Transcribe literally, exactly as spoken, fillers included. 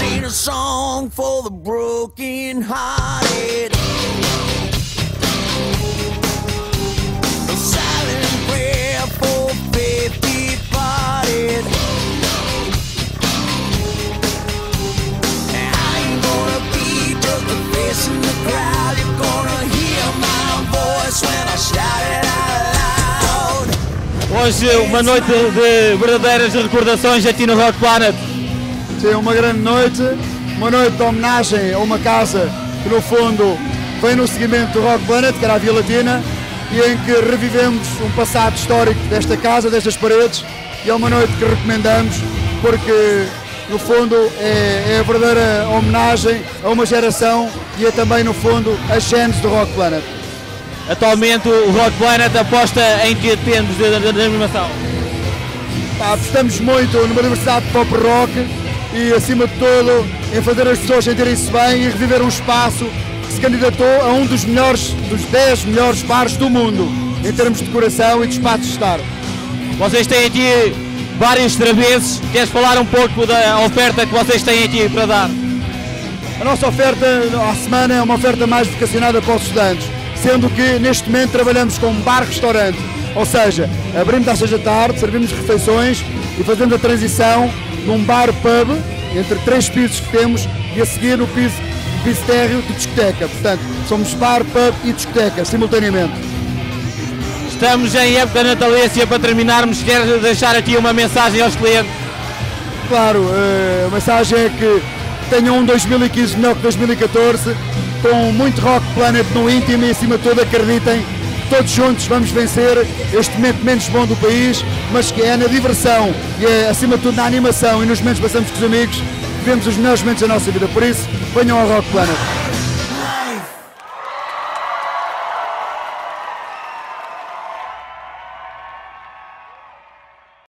ain't a song for the broken hearted. A silent prayer for faith departed. I ain't gonna be just a face in the crowd. You're gonna hear my voice when I shout it out loud. Hoje uma noite de verdadeiras recordações aqui no Rock Planet. Sim, uma grande noite, uma noite de homenagem a uma casa que no fundo vem no seguimento do Rock Planet, que era a Via Latina, e em que revivemos um passado histórico desta casa, destas paredes, e é uma noite que recomendamos porque no fundo é, é a verdadeira homenagem a uma geração e é também no fundo a gênese do Rock Planet. Atualmente o Rock Planet aposta em que termos de, de, de animação? Pá, apostamos muito numa diversidade de pop rock e acima de tudo em fazer as pessoas sentirem-se bem e reviver um espaço que se candidatou a um dos melhores, dos dez melhores bares do mundo em termos de decoração e de espaço de estar. Vocês têm aqui vários travessos, queres falar um pouco da oferta que vocês têm aqui para dar? A nossa oferta à semana é uma oferta mais vocacionada para os estudantes, sendo que neste momento trabalhamos com um bar-restaurante, ou seja, abrimos às seis da tarde, servimos refeições e fazemos a transição num bar-pub entre três pisos que temos e a seguir no piso, piso térreo de discoteca. Portanto, somos bar, pub e discoteca simultaneamente. Estamos em época natalícia, para terminarmos, queres deixar aqui uma mensagem aos clientes? Claro, a mensagem é que tenham um dois mil e quinze melhor que dois mil e catorze, com muito Rock Planet no íntimo e acima de tudo acreditem, todos juntos vamos vencer este momento menos bom do país, mas que é na diversão e é acima de tudo na animação e nos momentos que passamos com os amigos, que vivemos os melhores momentos da nossa vida, por isso venham ao Rock Planet.